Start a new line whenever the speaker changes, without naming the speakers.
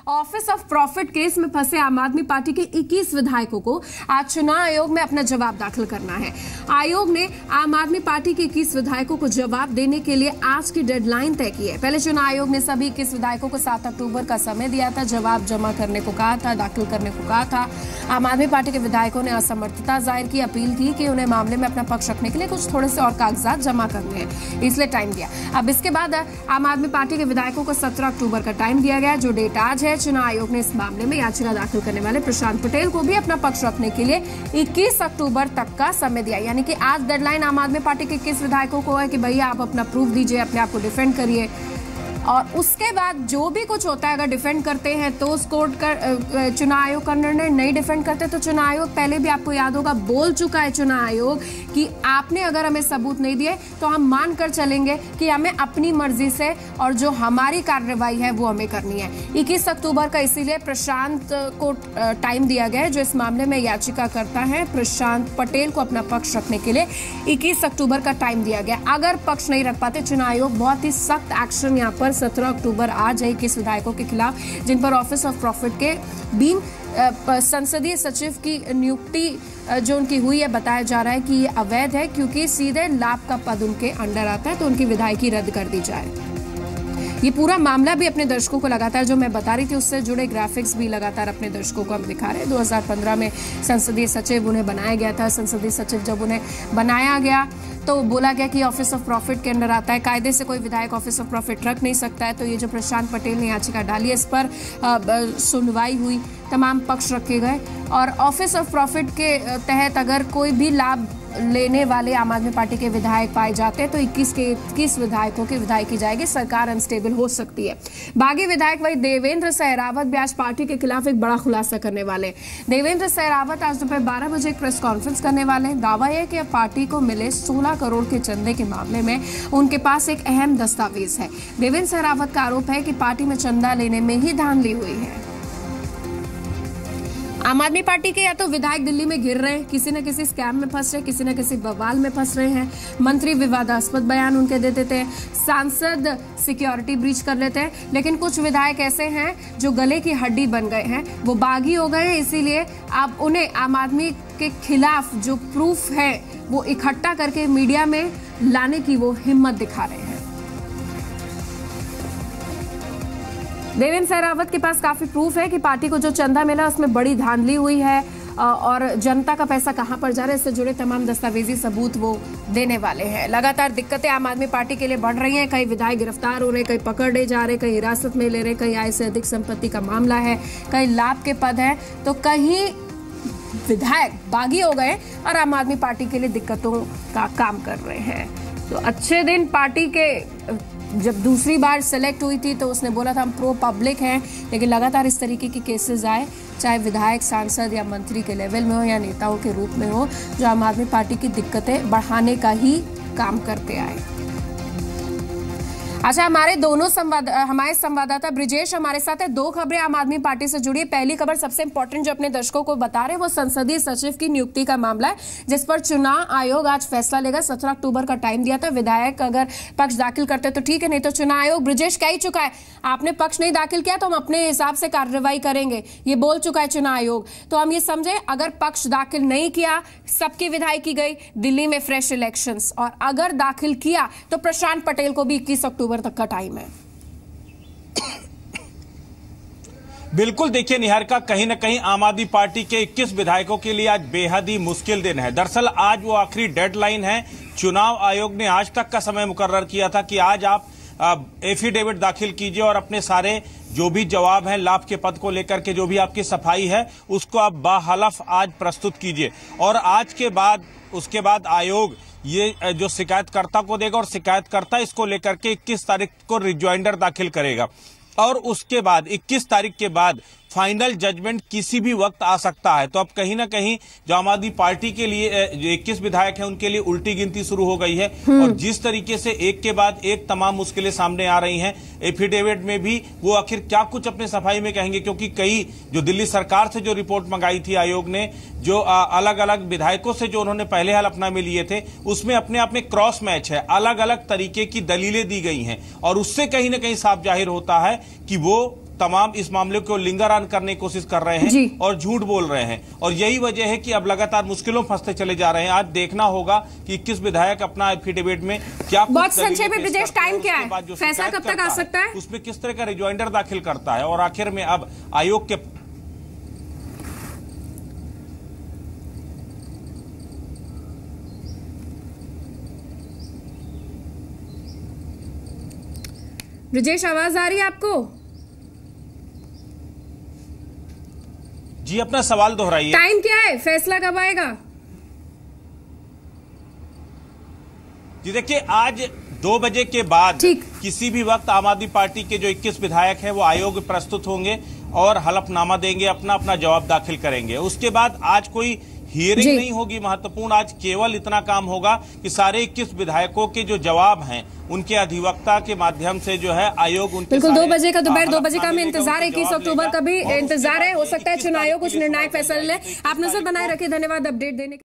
Office of profit case में फंसे आम आदमी पार्टी के 21 विधायकों को आज चुनाव आयोग में अपना जवाब दाखिल करना है। आयोग ने आम आदमी पार्टी के 21 विधायकों को जवाब देने के लिए आज की डेडलाइन तय की है। पहले चुनाव आयोग ने सभी 21 विधायकों को 7 अक्टूबर का समय दिया था, जवाब जमा करने को कहा था, दाखिल करने को कहा था। आम आदमी पार्टी के विधायकों ने असमर्थता जाहिर की, अपील की कि उन्हें मामले में अपना पक्ष रखने के लिए कुछ थोड़े से और कागजात जमा करने हैं, इसलिए टाइम दिया। अब इसके बाद आम आदमी पार्टी के विधायकों को 17 अक्टूबर का टाइम दिया गया, जो डेट आज है। चुनाव आयोग ने इस मामले में याचिका दाखिल करने वाले प्रशांत पटेल को भी अपना पक्ष रखने के लिए 21 अक्टूबर तक का समय दिया। यानी कि आज डेडलाइन आम आदमी पार्टी के 21 विधायकों को है कि भैया आप अपना प्रूफ दीजिए, अपने आप को डिफेंड करिए। और उसके बाद जो भी कुछ होता है, अगर डिफेंड करते हैं तो कोर्ट का चुनाव आयोग का निर्णय, नहीं डिफेंड करते तो चुनाव आयोग पहले भी आपको याद होगा बोल चुका है चुनाव आयोग कि आपने अगर हमें सबूत नहीं दिए तो हम मान कर चलेंगे कि हमें अपनी मर्जी से और जो हमारी कार्रवाई है वो हमें करनी है। 21 अक्टूबर का इसीलिए प्रशांत को टाइम दिया गया है, जो इस मामले में याचिका करता है। प्रशांत पटेल को अपना पक्ष रखने के लिए 21 अक्टूबर का टाइम दिया गया। अगर पक्ष नहीं रख पाते, चुनाव आयोग बहुत ही सख्त एक्शन यहाँ पर 17 अक्टूबर आज है 21 विधायकों के खिलाफ, जिन पर ऑफिस ऑफ प्रॉफिट के बीन संसदीय सचिव की नियुक्ति जो उनकी हुई है, बताया जा रहा है कि ये अवैध है क्योंकि सीधे लाभ का पद उनके अंडर आता है, तो उनकी विधायकी रद्द कर दी जाए। ये पूरा मामला भी अपने दर्शकों को लगातार, जो मैं बता रही थी उससे जुड़े ग्राफिक्स भी लगातार अपने दर्शकों को हम दिखा रहे हैं। 2015 में संसदीय सचिव उन्हें बनाया गया था। संसदीय सचिव जब उन्हें बनाया गया तो बोला गया कि ऑफिस ऑफ प्रॉफिट के अंडर आता है, कायदे से कोई विधायक ऑफिस ऑफ प्रॉफिट रख नहीं सकता है। तो ये जो प्रशांत पटेल ने याचिका डाली है, इस पर सुनवाई हुई, तमाम पक्ष रखे गए और ऑफिस ऑफ प्रॉफिट के तहत अगर कोई भी लाभ लेने वाले आम आदमी पार्टी के विधायक पाए जाते हैं तो 21 के 21 विधायकों की विधायक की जाएगी, सरकार अनस्टेबल हो सकती है। बागी विधायक वही देवेंद्र सहरावत भी आज पार्टी के खिलाफ एक बड़ा खुलासा करने वाले। देवेंद्र सहरावत आज दोपहर 12 बजे एक प्रेस कॉन्फ्रेंस करने वाले हैं। दावा है कि पार्टी को मिले 16 करोड़ के चंदे के मामले में उनके पास एक अहम दस्तावेज है। देवेंद्र सहरावत का आरोप है कि पार्टी में चंदा लेने में ही धांधली हुई है। आम आदमी पार्टी के या तो विधायक दिल्ली में घिर रहे हैं, किसी न किसी स्कैम में फंस रहे, किसी न किसी बवाल में फंस रहे हैं। मंत्री विवादास्पद बयान उनके दे देते हैं, सांसद सिक्योरिटी ब्रीच कर लेते हैं। लेकिन कुछ विधायक ऐसे हैं जो गले की हड्डी बन गए हैं, वो बागी हो गए हैं, इसीलिए आप उन्हें आम आदमी के खिलाफ जो प्रूफ है वो इकट्ठा करके मीडिया में लाने की वो हिम्मत दिखा रहे हैं। देवेंद्र सहरावत के पास काफी प्रूफ है कि पार्टी को जो चंदा मिला उसमें बड़ी धांधली हुई है और जनता का पैसा कहां पर जा रहा है, इससे जुड़े तमाम दस्तावेजी सबूत वो देने वाले हैं। लगातार दिक्कतें आम आदमी पार्टी के लिए बढ़ रही हैं। कई विधायक गिरफ्तार हो रहे, कई पकड़े जा रहे, कई हिरासत में ले रहे, कई आय से अधिक संपत्ति का मामला है, कई लाभ के पद है, तो कहीं विधायक बागी हो गए और आम आदमी पार्टी के लिए दिक्कतों का काम कर रहे हैं। तो अच्छे दिन पार्टी के जब दूसरी बार सेलेक्ट हुई थी तो उसने बोला था हम प्रो पब्लिक हैं, लेकिन लगातार इस तरीके के केसेस आए, चाहे विधायक, सांसद या मंत्री के लेवल में हो या नेताओं के रूप में हो, जो आम आदमी पार्टी की दिक्कतें बढ़ाने का ही काम करते आए। अच्छा, हमारे संवाददाता ब्रिजेश हमारे साथ है। 2 खबरें आम आदमी पार्टी से जुड़ी है। पहली खबर सबसे इंपॉर्टेंट जो अपने दर्शकों को बता रहे हैं वो संसदीय सचिव की नियुक्ति का मामला है, जिस पर चुनाव आयोग आज फैसला लेगा। 17 अक्टूबर का टाइम दिया था। विधायक अगर पक्ष दाखिल करते तो ठीक है, नहीं तो चुनाव आयोग ब्रिजेश कह ही चुका है आपने पक्ष नहीं दाखिल किया तो हम अपने हिसाब से कार्रवाई करेंगे, ये बोल चुका है चुनाव आयोग। तो हम ये समझे अगर पक्ष दाखिल नहीं किया, सबकी विधायकी गई, दिल्ली में फ्रेश इलेक्शंस, और अगर दाखिल किया तो प्रशांत पटेल को भी 21 अक्टूबर तक का टाइम है।
बिल्कुल, देखिए निहारिका, कहीं ना कहीं आम आदमी पार्टी के 21 विधायकों के लिए आज बेहद ही मुश्किल दिन है। दरअसल आज वो आखिरी डेडलाइन है। चुनाव आयोग ने आज तक का समय मुकर्रर किया था कि आज आप एफिडेविट दाखिल कीजिए और अपने सारे जो भी जवाब हैं लाभ के पद को लेकर के, जो भी आपकी सफाई है उसको आप बाहलफ आज प्रस्तुत कीजिए। और आज के बाद उसके बाद आयोग ये जो शिकायतकर्ता को देगा और शिकायतकर्ता इसको लेकर के 21 तारीख को रिजॉइंडर दाखिल करेगा और उसके बाद 21 तारीख के बाद फाइनल जजमेंट किसी भी वक्त आ सकता है। तो अब कहीं ना कहीं जो आम आदमी पार्टी के लिए जो 21 विधायक हैं उनके लिए उल्टी गिनती शुरू हो गई है और जिस तरीके से एक के बाद एक तमाम मुश्किलें सामने आ रही हैं, एफिडेविट में भी वो आखिर क्या कुछ अपने सफाई में कहेंगे, क्योंकि कई जो दिल्ली सरकार से जो रिपोर्ट मंगाई थी आयोग ने, जो अलग अलग विधायकों से जो उन्होंने पहले हलफनामे में लिए थे, उसमें अपने आप में क्रॉस मैच है, अलग अलग तरीके की दलीलें दी गई हैं और उससे कहीं ना कहीं साफ जाहिर होता है कि वो तमाम इस मामले को लिंगर ऑन करने की कोशिश कर रहे हैं और झूठ बोल रहे हैं, और यही वजह है कि अब लगातार मुश्किलों फंसते चले जा रहे हैं। आज देखना होगा कि 21 विधायक अपना एफिडेविट में क्या
बहुत संक्षेप में ब्रजेश, टाइम क्या है, फैसला कब तक आ सकता है,
उसमें किस तरह का रिजॉइंडर दाखिल करता है, और आखिर में अब आयोग के
ब्रजेश आवाज आ रही है आपको?
जी अपना सवाल दोहराइए।
टाइम क्या है, फैसला कब आएगा?
जी देखिए, आज 2 बजे के बाद किसी भी वक्त आम आदमी पार्टी के जो 21 विधायक हैं वो आयोग में प्रस्तुत होंगे और हलफनामा देंगे, अपना जवाब दाखिल करेंगे। उसके बाद आज कोई हियरिंग नहीं होगी महत्वपूर्ण, आज केवल इतना काम होगा कि सारे 21 विधायकों के जो जवाब हैं उनके अधिवक्ता के माध्यम से जो है आयोग उनके
बिल्कुल 2 बजे का, दोपहर 2 बजे का हमें इंतजार, 21 अक्टूबर का भी इंतजार है। हो सकता है चुनाव आयोग कुछ निर्णायक फैसला ले। आप नजर बनाए रखें। धन्यवाद अपडेट देने के